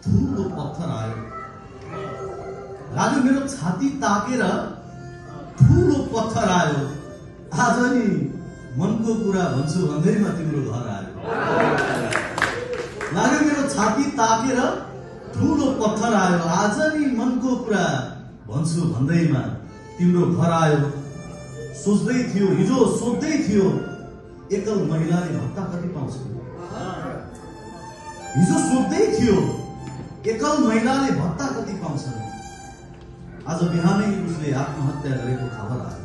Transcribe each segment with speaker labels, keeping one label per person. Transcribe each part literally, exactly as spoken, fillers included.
Speaker 1: ठुलो पत्थर आयो। लाग्यो मेरो छाती ताकेर ठुलो पत्थर आयो। आज नि मनको कुरा भन्छु भन्दैमा तिम्रो घर आयो। लाग्यो मेरो छाती ताकेर ठुलो पत्थर आयो। आज नि मनको कुरा भन्छु भन्दैमा तिम्रो घर आयो। सोच्दै थियो हिजो सोच्दै थियो एकल महिलाले भत्ता कति पाउँछ। हिजो सोच्दै थियो एकल महिलाले भत्ता कति पाउँछन्। आज बिहानै उसले आत्महत्या गरेको खबर आयो।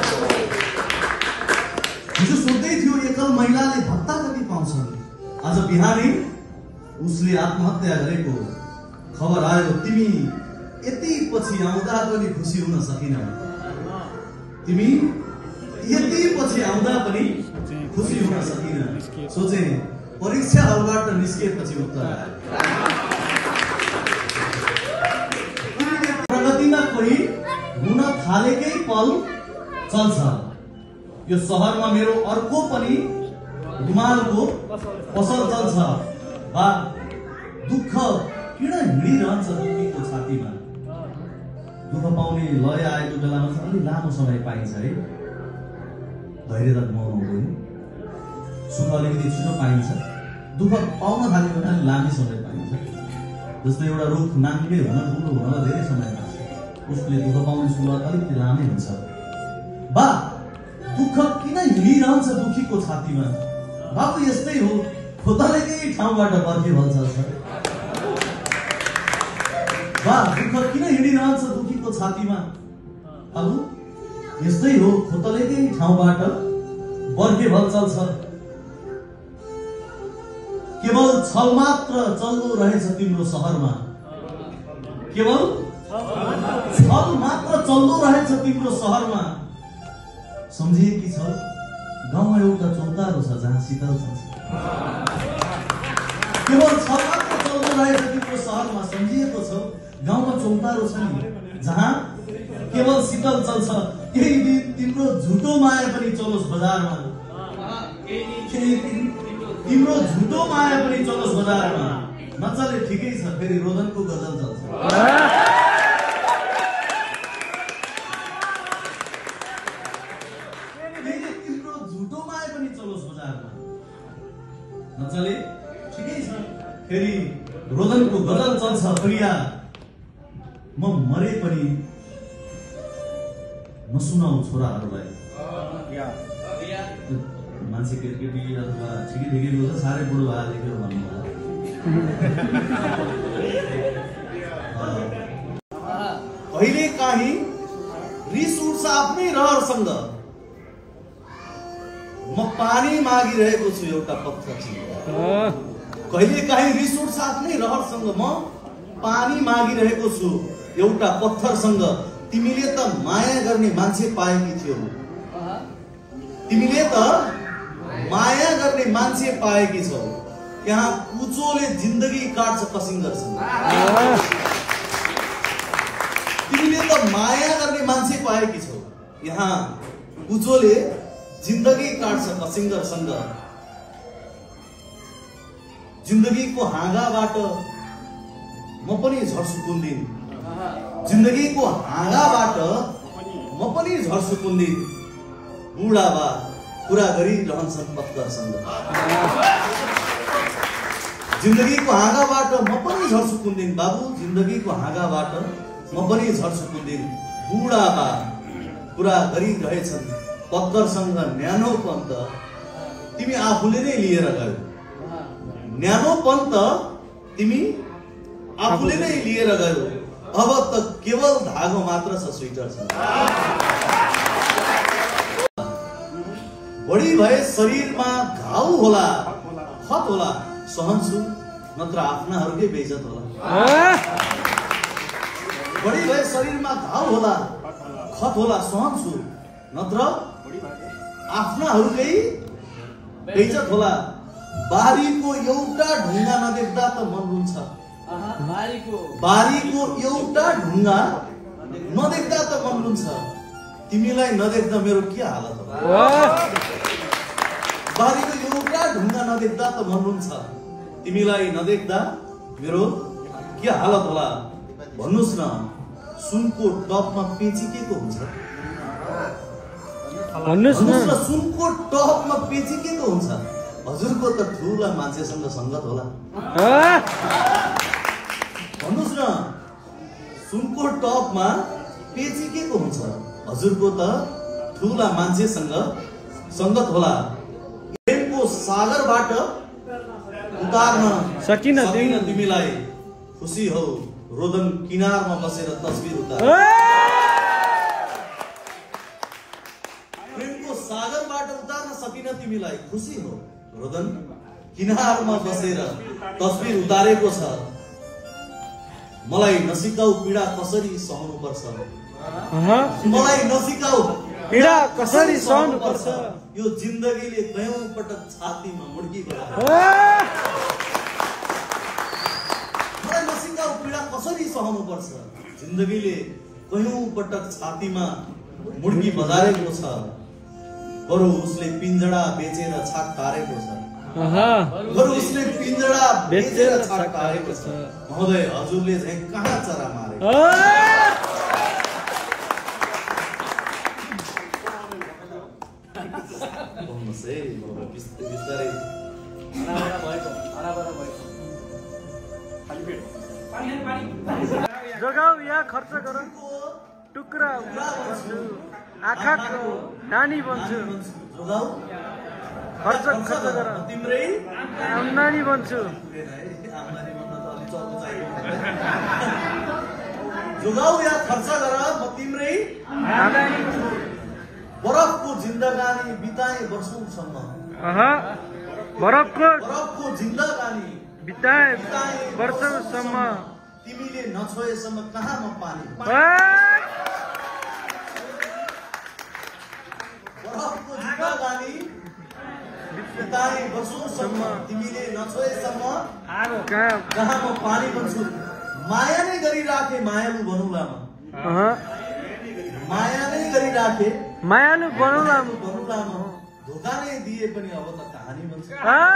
Speaker 1: हिजो सोच्दै थियो एकल महिलाले भत्ता कति पाउँछन्। आज बिहानै उसले आत्महत्या गरेको खबर आयो। तिमी यति पछि आउँदा पनि खुसी हुन सकिनौ। तिमी यति पछि आउँदा पनि खुसी हुन सकिन। सोचे परीक्षा हलबाट निस्किएपछि उत्तर आयो। प्रगतिमा कोही हुन थालेकै पल चल्छ। यो सहरमा मेरो अर्को पनि रुमालको पसल चल्छ। बा दुःख किन हिँडिरहन्छ दुःखीको छातीमा। दुःख पाउने लय आएको बेलामा चाहिँ अलि लामो समय पाइन्छ है। धैर्य त मौन हुँदैन। सुख अलिकति छिटो पाइन्छ। दुःख पाउन थाल्यो भने अलि लामै समय पाइन्छ। जस्तै एउटा रुख नाङ्गे हुन ठुलो हुनलाई धेरै समय लाग्छ। उसले दुःख पाउने सुरुवात अलिकति लामै हुन्छ। बा दुःख किन हिँडिरहन्छ दुःखीको छातीमा। बाबु यस्तै हो खोतलेकै ठाउँबाट बर्खे भन्छ। बा दुःख किन हिँडिरहन्छ दुःखीको छातीमा। बाबु यस्तै हो खोतलेकै ठाउँबाट बर्खे भल चल्छ। केवल छल मात्र चल्दो रहेछ तिम्रो सहरमा। केवल छल मात्र चल्दो रहेछ तिम्रो सहरमा। सम्झिएकी छ गाउँमा एउटा चौतारो छ जहाँ शीतल चल्छ। केवल छल मात्र चल्दो रहेछ तिम्रो सहरमा। सम्झिएको छ गाउँमा चौतारो छ नि जहाँ केवल शीतल चल्छ। केही दिन तिम्रो झुटो माया पनि चलोस् बजारमा। तिम्रो झुटो माया पनि चलोस् बजारमा। नचले ठिकै छ फेरि रोदनको गजल चल्छ। तिम्रो झुटो माया पनि चलोस् बजारमा। नचले ठिकै छ फेरि रोदनको गजल चल्छ। प्रिया म मरे पनि नसुनाऊ छोराहरूलाई। मान्छे केटी अथवा ठिकै ठिकै बोल्छ साह्रै बुढो भए लेख्यो भन्नु होला। कहिले काहीँ रिस उठ्छ आफ्नै रहरसँग। म पानी मागिरहेको छु एउटा पत्थरसँग। कहिले काहीँ रिस उठ्छ आफ्नै रहरसँग। म पानी मागिरहेको छु एउटा पत्थरसँग। तिमीले त माया गर्ने मान्छे पाएकी थियौ। तिमीले त माया गर्ने मान्छे पाएकी छौ। यहाँ कुचोले जिन्दगी काट्छ कसिङ्गरसँग। तिमीले त माया गर्ने मान्छे पाएकी छौ। यहाँ कुचोले जिन्दगी काट्छ कसिङ्गरसँग। जिन्दगीको हाँगाबाट म पनि झर्छु कुन दिन। जिन्दगीको हाँगाबाट म पनि झर्छु कुन दिन। बुढाबा कुरा गरिरहन्छन् पत्करसँग। जिन्दगीको हाँगाबाट म पनि झर्छु कुन दिन। बाबु जिन्दगीको हाँगाबाट म पनि झर्छु कुन दिन। बुढाबा कुरा गरिरहेछन् पत्करसँग। न्यानो पन्त तिमी आफूले नै लिएर गयो। न्यानो पन्त तिमी आफूले नै लिएर गयो। अब त केवल धागो मात्र छ स्वेटरसँग। बढी भए शरीरमा घाउ होला खत होला सहन्छु नत्र आफ्नाहरूकै बेइज्जत होला। बढी भए शरीरमा घाउ होला खत होला सहन्छु नत्र आफ्नाहरूकै बेइज्जत होला। बारीको एउटा ढुङ्गा नदेख्दा त मन रुन्छ। बारीको एउटा ढुङ्गा नदेख्दा त मन रुन्छ। तिमीलाई नदेख्दा मेरो के हालत होला। बारीको एउटा ढुङ्गा नदेख्दा त मन रुन्छ। तिमीलाई नदेख्दा मेरो के हालत होला भन्नुस् न। सुनको टपमा पेचिकेको हुन्छ भन्नुस् न। सुनको टपमा पेचिकेको हुन्छ। हजुरको त ठुला मान्छेसँग संगत होला भन्नुस् न। सुनको टपमा पेचिकेको हुन्छ। हजुरको त ठुला मान्छेसँग संगत होला। प्रेमको सागरबाट उतार्न
Speaker 2: सकिन
Speaker 1: तिमीलाई खुसी हो। रोदन किनारमा बसेर तस्बिर उतार। प्रेमको सागरबाट उतार्न सकिन तिमीलाई खुसी हो। रोदन किनारमा बसेर तस्बिर उतारेको छ। मलाई नसिकाऊ पीडा कसरी सहनु पर्छ। मलाई नसिकाऊ
Speaker 2: पीडा कसरी सहनु पर्छ।
Speaker 1: यो जिन्दगीले कयौं पटक छातीमा मुड्की गरायो। मलाई नसिकाऊ पीडा कसरी सहनु पर्छ। जिन्दगीले कयौं पटक छातीमा मुड्की बजारेको छ। बरु उसले पिंजडा बेचेर छाक टारेको छ। बरु उसले पिंजडा बेचेर छाक टारेको छ। महोदय हजुरले चाहिँ कहाँ चरा मारे।
Speaker 2: जगाऊ या खर्च गर टुक्रा बन्छु आँखाको नानी बन्छु। खर्च खर्च गर
Speaker 1: तिम्रै
Speaker 2: आम्दानी बन्छु।
Speaker 1: जोगाऊ या खर्च गर म तिम्रै
Speaker 2: आम्दानी
Speaker 1: बरफको जिन्दगानी बिताए वर्षौंसम्म।
Speaker 2: बरफको
Speaker 1: बरफको जिन्दगानी
Speaker 2: बिताए वर्षौंसम्म।
Speaker 1: तिमीले नछोएसम्म कहाँ म पानी। बरफको जिन्दगानी बिताए वर्षौंसम्म। तिमीले नछोएसम्म कहाँ म पानी बन्छु। माया नै गरिराखे मायालु बनौला म। माया नै गरिराखे
Speaker 2: मायालु बनौला
Speaker 1: बनौला म। धोका नै दिए पनि अब त कहानी बन्छ।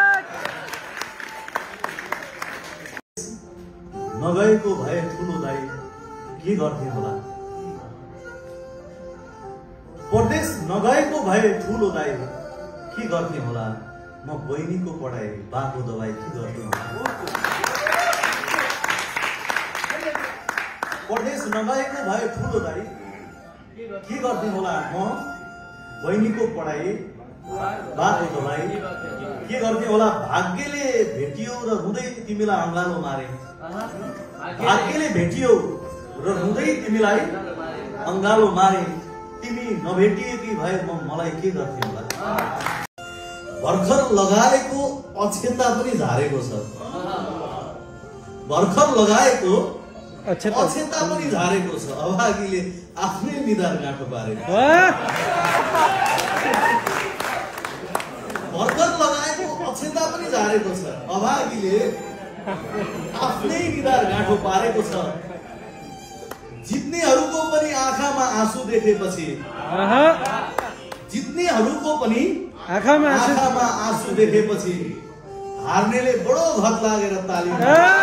Speaker 1: नगएको भए ठुलो दाइ के गर्थे होला। परदेश नगएको भए ठुलो दाइ के गर्थे होला। म बहिनीको पढाइ बाको दबाई के गर्थे होला। परदेश नगएको भए ठुलो दाइ के गर्थे होला। म बहिनीको पढाइ बाको दबाई के गर्थे होला। भाग्यले भेटियो र रुँदै तिमीलाई अँगालो मारे। भाग्यले भेटियो र रुँदै तिमीलाई अँगालो मारे। तिमी नभेटिएकी भए म मलाई के गर्थे होला। भर्खर लगाएको अक्षता पनि झारेको छ। भर्खर लगाएको अक्षता पनि झारेको छ। अभागीले आफ्नै निधार गाँठो पारेको। भर्खर लगाएको अक्षता पनि झारेको छ। अभागीले आफ्नै निधार गाँठो पारेको छ। जित्नेहरूको पनि आँखामा आँसु देखेपछि जित्नेहरूको पनि
Speaker 2: आँखामा
Speaker 1: आँसु देखेपछि हार्नेले बडो घत लागेर ताली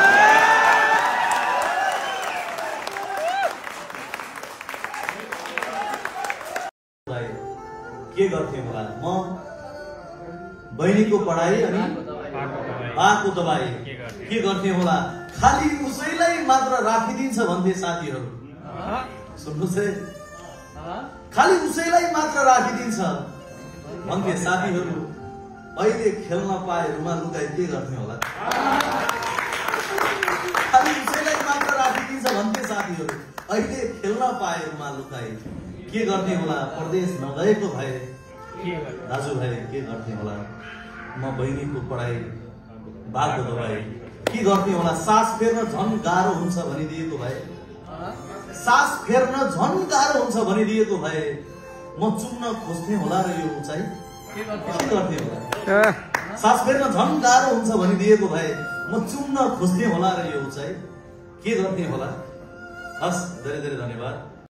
Speaker 1: के गर्थे होला। म बहिनीको पढाइ अनि बाको दबाई के गर्थे होला। खाली उसैलाई मात्र राखिदिन्छ भन्थे साथीहरू। सुन्नुहोस् है, खाली उसैलाई मात्र राखिदिन्छ भन्थे साथीहरू। अहिले खेल्न पाए रुमाल लुकाई के गर्थे होला। खाली उसैलाई मात्र राखिदिन्छ भन्थे साथीहरू। अहिले खेल्न पाए रुमाल लुकाई के गर्थे होला। परदेश नगएको भए दाजुभाइ के गर्थे होला। म बहिनीको पढाइ बाको दबाई के गर्थे होला। सास फेर्न झन् गाह्रो हुन्छ भनिदिएको भए सास फेर्न झन् गाह्रो हुन्छ भनिदिएको भए म चुम्न खोज्थे होला र यो उचाइ के गर्थे होला। सास फेर्न झन् गाह्रो हुन्छ भनिदिएको भए म चुम्न खोज्थे होला र यो उचाइ के गर्थे होला। हस्, धेरै धेरै धन्यवाद।